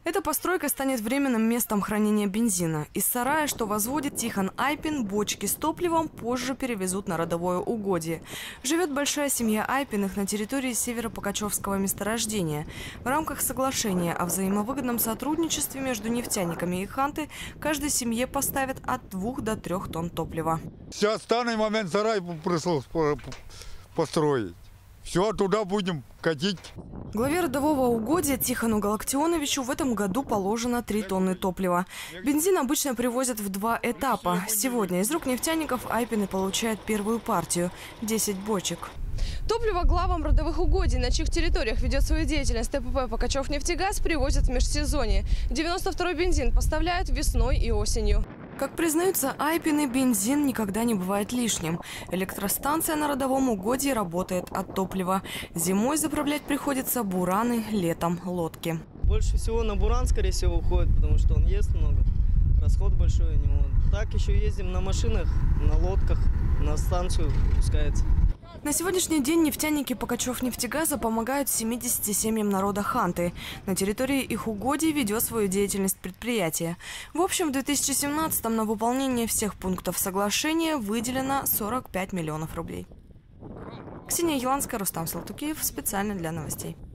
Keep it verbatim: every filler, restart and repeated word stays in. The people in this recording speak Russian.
Эта постройка станет временным местом хранения бензина. Из сарая, что возводит Тихон Айпин, бочки с топливом позже перевезут на родовое угодье. Живет большая семья Айпиных на территории Северо-Покачевского месторождения. В рамках соглашения о взаимовыгодном сотрудничестве между нефтяниками и Ханты каждой семье поставят от двух до трех тонн топлива. Сейчас в данный момент сарай пришлось построить. Все, туда будем катить. Главе родового угодья Тихону Галактионовичу в этом году положено три тонны топлива. Бензин обычно привозят в два этапа. Сегодня из рук нефтяников Айпины получают первую партию – десять бочек. Топливо главам родовых угодий, на чьих территориях ведет свою деятельность ТПП «Покачевнефтегаз», привозят в межсезонье. девяносто второй бензин поставляют весной и осенью. Как признаются Айпины, бензин никогда не бывает лишним. Электростанция на родовом угодье работает от топлива. Зимой заправлять приходится бураны, летом лодки. Больше всего на буран, скорее всего, уходит, потому что он ест много. Расход большой у него. Так еще ездим на машинах, на лодках, на станцию пускается. На сегодняшний день нефтяники Покачевнефтегаза помогают семидесяти семьям народа Ханты. На территории их угодий ведет свою деятельность предприятие. В общем, в две тысячи семнадцатом на выполнение всех пунктов соглашения выделено сорок пять миллионов рублей. Ксения Еланская, Рустам Салтукиев. Специально для новостей.